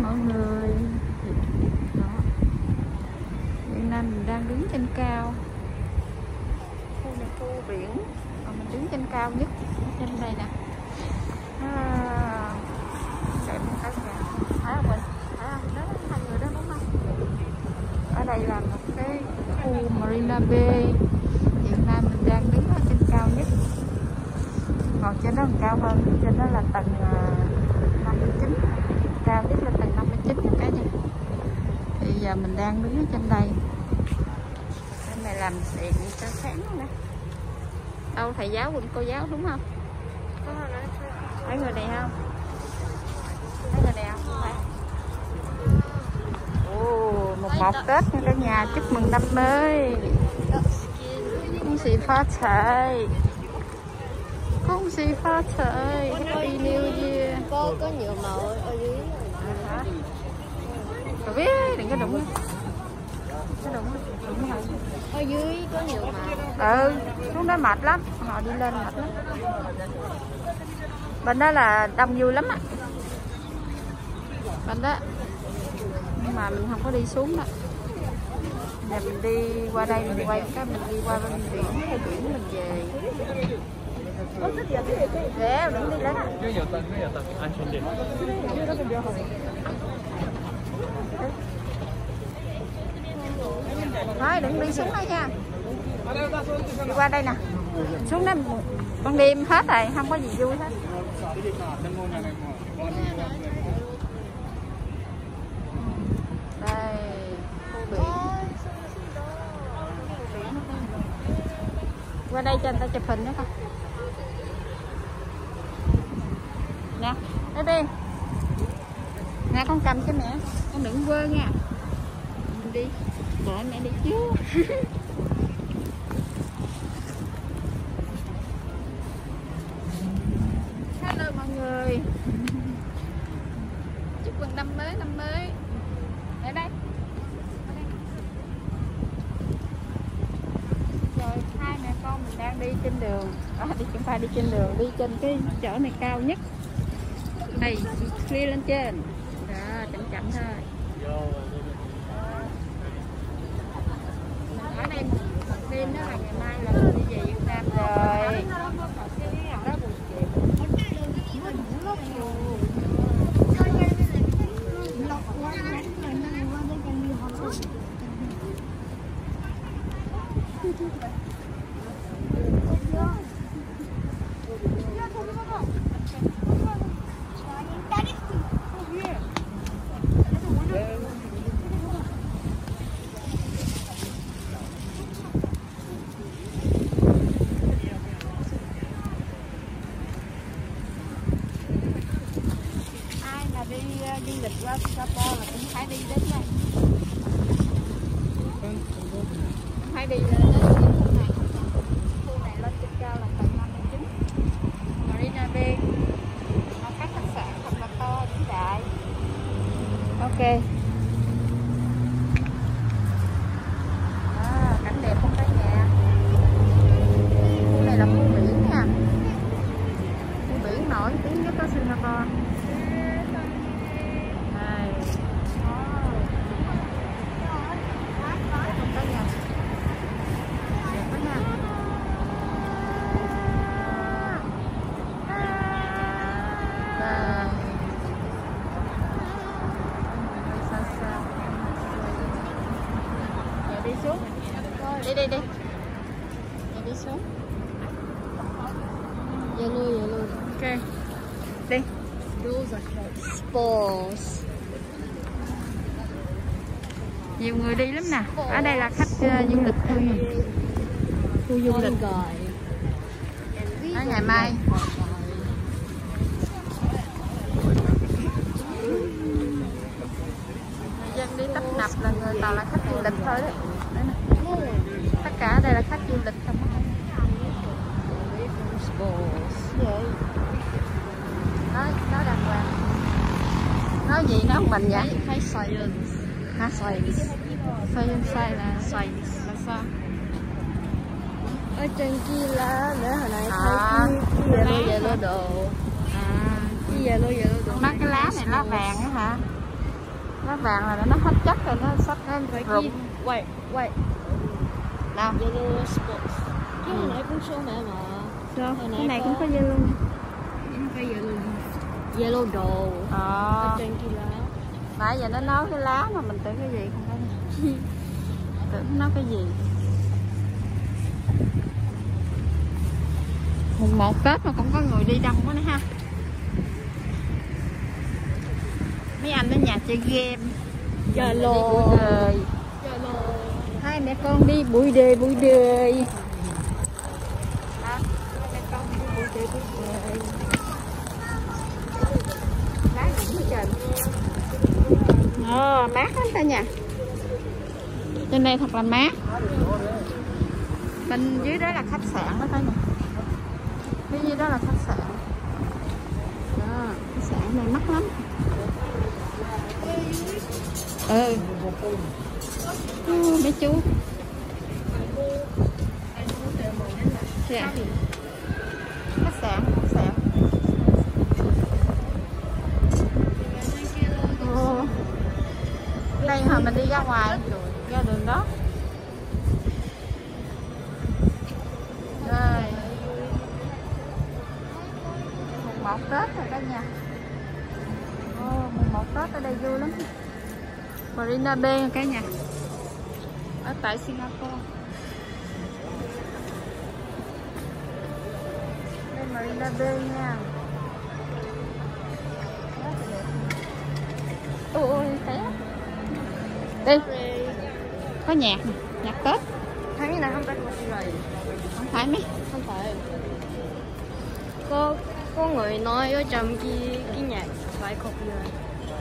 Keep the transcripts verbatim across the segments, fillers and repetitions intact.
mọi người. Đó. Hiện nay mình đang đứng trên cao. Khu này khu biển, còn mình đứng trên cao nhất trên đây nè. À, đẹp cả nhà. Thấy không mình? Thấy không? Đó hai người đó đúng không? Ở đây là một cái khu Marina Bay. Hiện nay mình đang đứng ở trên cao nhất. Còn trên đó còn cao hơn, trên đó là tầng năm mươi chín, cao nhất là tầng năm mươi chín cả nhà. Thì giờ mình đang đứng ở trên đây. Bên này làm đèn cho sáng nè. Đâu thầy giáo cùng cô giáo đúng không? Thấy người này không? Thấy người này không? Ồ, một một Tết nha cả nhà, chúc mừng năm mới.恭喜發財.恭喜phát財. Happy New Year. Có có nhiều màu ở dưới. Hả? Cậu biết đừng có đụng. Cái đụng đụng rồi. Ở dưới có nhiều màu. Ừ, xuống đó mệt lắm, họ đi lên mệt lắm. Bên đó là đông vui lắm á. Bên đó. Nhưng mà mình không có đi xuống đó. Giờ mình đi qua đây mình quay cái mình đi qua bên biển, cái biển mình về. Để đừng đi lên. Thôi đừng đi xuống đây nha. Đi qua đây nè. Xuống đó ban đêm hết rồi, không có gì vui hết. Đây, khu biển. Qua đây cho người ta chụp hình nữa con. Nè, đây đi. Nè con cầm cho mẹ, con đừng quơ nha. Mình đi, đợi mẹ đi trước. Hello mọi người. Chúc mừng năm mới, năm mới. Ở đây. Rồi hai mẹ con mình đang đi trên đường. À, đi chúng ta đi trên đường, đi trên cái chỗ này cao nhất. Đây, đi lên trên. Đó, chậm chậm thôi. Mình ở đây một đêm đó là ngày mai là mình đi về Việt Nam rồi. Đó buổi chiều. Đi uh, du lịch qua Singapore là cũng phải đi đến đây, cũng phải đi đến khu này. Khu này lên trên cao là tầng năm mươi chín, Marina Bay, một cái khách sạn thật là to vĩ đại. Ok. À, cảnh đẹp không cả nhà. Khu này là khu biển nha, khu biển nổi tiếng nhất ở Singapore. Đi đi đi. Để đi xuống. Yellow yellow. Ok. Đi. Those are called spores. Nhiều người đi lắm nè. Ở đây là khách uh, du lịch thôi. Khu du lịch. Ở ngày mai. Người dân đi tấp nập là người toàn là khách du lịch thôi đấy. Tất cả ở đây là khách du lịch không? Nói nói đàng hoàng. Nói gì nói mình vậy? Hay silence. Hả? Silence. Silence là silence là sao? Ở trên kia là để hồi nãy À, thấy cái yellow yellow đồ. À, Cái yellow yellow đồ. nó cái lá này lá vàng á hả? Lá vàng là nó hết chất rồi, nó sắp rụng. Wait, wait. Nào. Yellow spots. Cái hồi nãy cũng show mẹ mà. Sao? Cái này cũng có yellow. Không phải yellow leaf. Yellow đồ. Ờ. Ở trên kia lá. Nãy giờ nó nói cái lá mà mình tưởng cái gì không phải. Tưởng nó nói cái gì. Mùng một Tết mà cũng có người đi đông quá nữa ha. Mấy anh ở nhà chơi game. Yellow. Đời. Hai mẹ con đi bụi đời bụi đời. Hai mẹ con đi bụi đời bụi đời. Lá rụng hết trơn. Ờ, mát lắm ta nha. Trên đây thật là mát. Bên dưới đó là khách sạn đó thấy nè. Bên dưới đó là khách sạn. Đó, khách sạn này mắc lắm. Ừ. Ừ, mấy chú. Dạ. Khách sạn, khách sạn. Ừ. Đây hồi mình đi ra ngoài, ra đường đó. Rồi. Mùng một Tết rồi cả nhà. Ồ, mùng một Tết ở đây vui lắm. Marina Bay cả nhà. Ở tại Singapore. Đây Marina Bay nha. Ôi ôi té. Đi. Có nhạc nè, nhạc Tết. Thấy cái này không phải copyright. Không phải mấy. Không phải. Có có người nói ở trong cái cái nhạc phải copyright.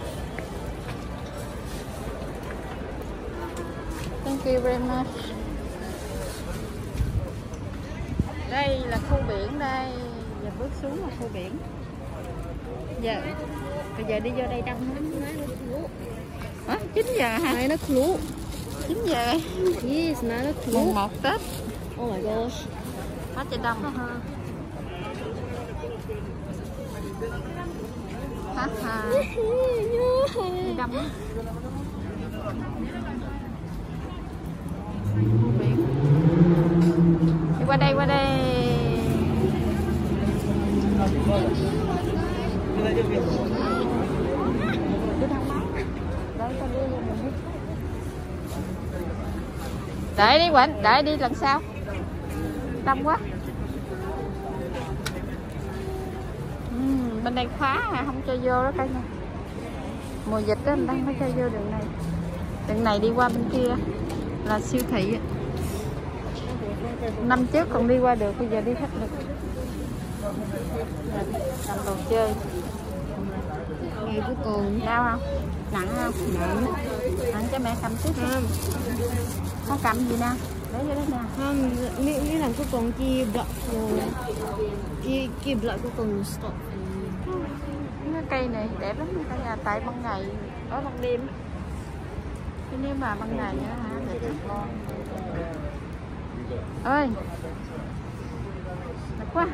Thank you very much. Đây là khu biển đây. Giờ bước xuống là khu biển. Giờ bây giờ đi vô đây đông lắm. Hả? chín giờ hả? Nãy nó clue. chín giờ. Yes, nãy nó clue. Mùng một Tết. Oh my gosh. Hết trời đông. Ha ha. Đi đông lắm. Biển. Đi qua đây, qua đây. Để đi Quỳnh, để đi lần sau. Đông quá. Uhm, bên đây khóa à, không cho vô đó cả nhà. Mùa dịch đó, người ta không có cho vô đường này. Đường này đi qua bên kia là siêu thị. Năm trước còn đi qua được, bây giờ đi hết được. Làm đồ chơi. Ngày cuối cùng. Đau không? Nặng không? Nặng. Nặng cho mẹ cầm tiếp. Không. Không cầm gì nè. Để vô đó nè. Không, mấy mấy lần cuối cùng kia block rồi. Kia kia block cuối cùng stop. Cái cây này đẹp lắm cả nhà, tại ban ngày ở ban đêm. Chứ nếu mà ban ngày nữa hả, đẹp lắm con. Ơi. Đẹp quá.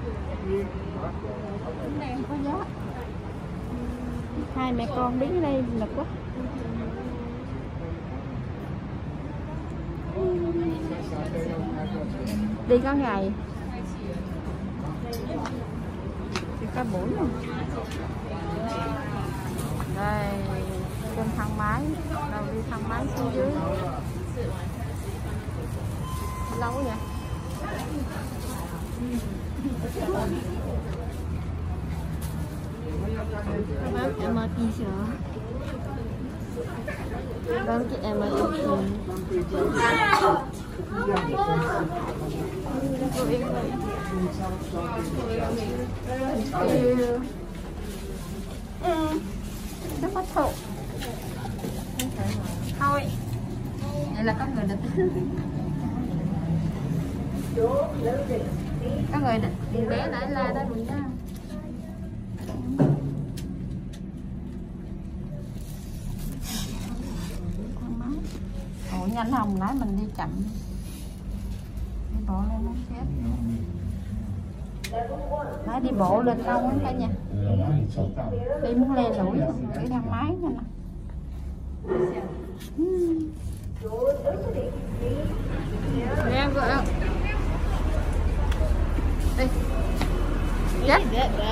Cái này không có gió. Hai mẹ con đứng đây đẹp quá. Đi có ngày. Đi có buổi luôn. Đây, trên thang máy, đầu đi thang máy xuống dưới. Lâu vậy? Bác em ở tí chưa? Bác cái em ở tí chưa? Nó có thụ. Thôi. Vậy là có người định. Có người định bé nãy la đó mình nha. Ủa nhanh không, nãy mình đi chậm. Đi bộ lên nó chết. Nãy đi bộ lên lâu lắm cả nhà. Đi muốn le lủi cái thang máy nha nè. Nè vợ đâu? Đây. Chết.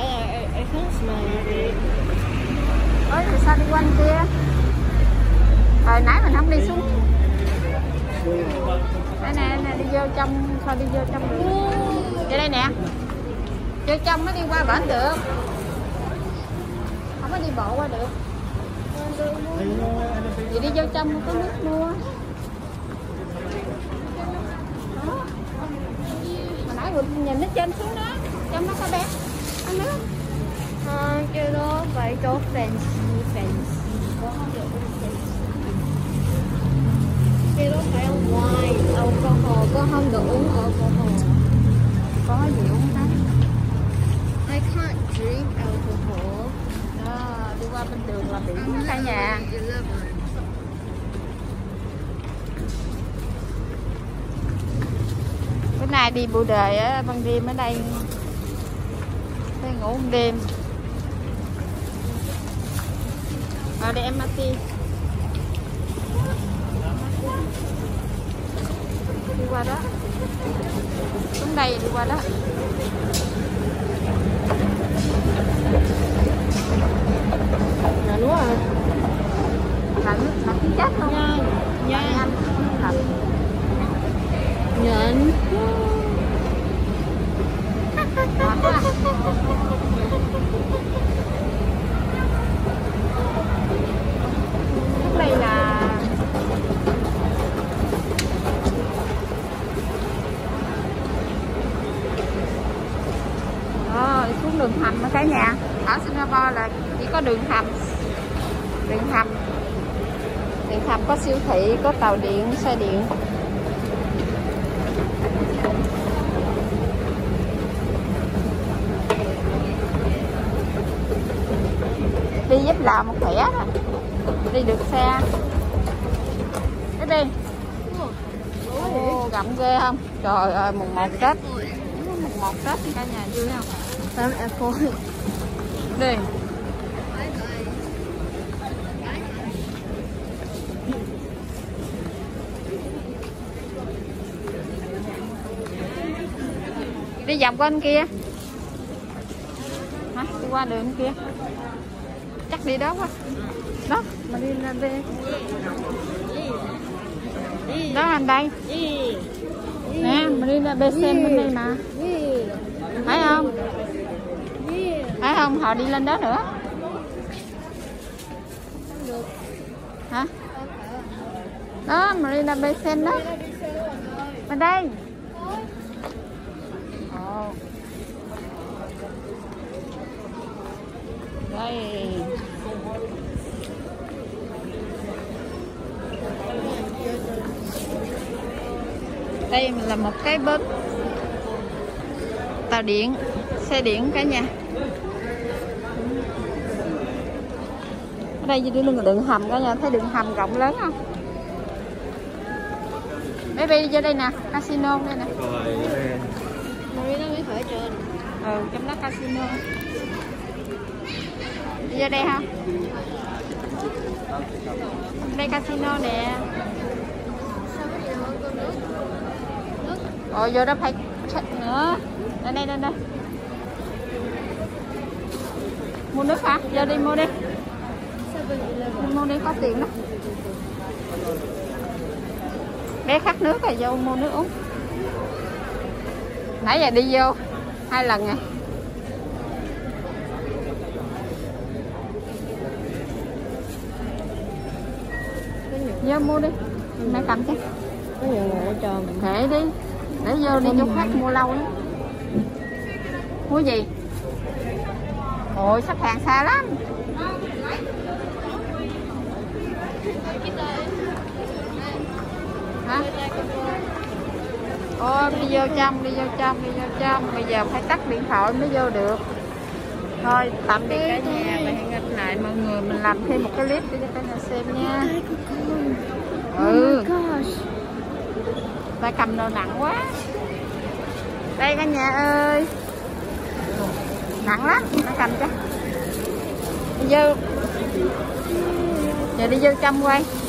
Ôi, tại sao đi quanh kia? Hồi nãy mình không đi xuống. Đây nè, nè đi vô trong, sao đi vô trong được? Vô đây nè. Vô trong mới đi qua bển được. Không có đi bộ qua được. Vậy đi vô trong có nước mua. Đó. Hồi nãy mình nhìn nó trên xuống đó. Trong nó có bé. Ăn nước. À, cái đó phải có fancy fancy. Cái đó phải uống wine, alcohol, có không được uống alcohol. Có gì uống hết. I can't drink alcohol. Đó, đi qua bên đường là biển cả nhà. Bữa nay đi bộ đời á, ban đêm ở đây. Đây ngủ một đêm. Vào đây em Mati. Đi qua đó. Xuống đây đi qua đó. Là đúng rồi. Là nước là tiếng chết không? Nha, nha. Anh. Thật. Nhận. Đây là ờ, xuống đường hầm ở cả nhà. Ở Singapore là chỉ có đường hầm, đường hầm, đường hầm có siêu thị, có tàu điện, xe điện. Đi giúp làm một khỏe đó, đi được xe. Cái đi. Ồ, gặm ghê không? Trời ơi, mùng một Tết. Mùng một Tết cả nhà vui không? Tám apple. Đi. Đi vòng qua bên kia. Hả? Đi qua đường kia. Chắc đi đó quá. Đó, mà đi lên đây. Đó anh đây. Nè, mà đi ra bê xê em bên đây mà. Phải không? Phải không? Họ đi lên đó nữa. Hả? Đó, Marina Bay Sands đó. Bên đây. Ồ. Đây. Đây là một cái bến tàu điện, xe điện cả nhà. Ở đây đi lưng đường hầm cả nhà, thấy đường hầm rộng lớn không? Baby vô đây nè, casino đây nè. Marina mới phải trên. Ừ, trong đó casino. Đi vô đây không? Đây casino nè. Rồi vô đó phải check nữa. Đây đây đây đây. Mua nước hả? Vô đi mua đi. Đi mua đi, có tiền đó. Bé khát nước rồi vô mua nước uống. Nãy giờ đi vô hai lần rồi. Vô mua đi. Mẹ cầm chứ. Có nhiều người cho mình. Kệ đi. Để vô đi chỗ khác mua lâu lắm. Mua gì? Ôi sắp hàng xa lắm. Hả? Ôi đi vô trong, đi vô trong, đi vô trong. Bây giờ phải tắt điện thoại mới vô được. Thôi tạm biệt cả nhà. Và hẹn gặp lại mọi người. Mình làm thêm một cái clip để cho cả nhà xem nha. Ừ. Tay cầm đồ nặng quá. Đây cả nhà ơi. Nặng lắm, nó cầm cho. Vô. Giờ đi vô trong quay.